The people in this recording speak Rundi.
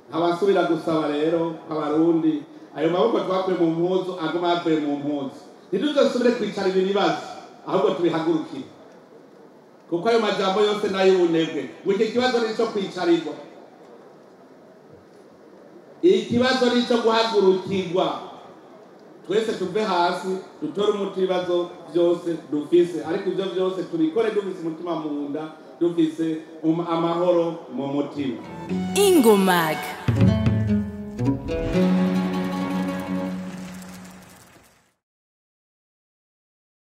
nkabasubira gusaba rero abarundi ayo maboko twakuye mu mpuzu aguma yavuye mu mpuzu ntituzosubire kwicara ibi bibazo ahubwo tubihagurukire kuko ayo majambo yose n'ay'ubunebwe ngo iki kibazo ni ico kwicarirwa ikibazo ni ico guhagurukirwa twese tuve hasi dutore umuti ibibazo byose dufise ariko ivyo byose tubikore dufise umutima mu nda dufise amahoro mu mutima Ingomag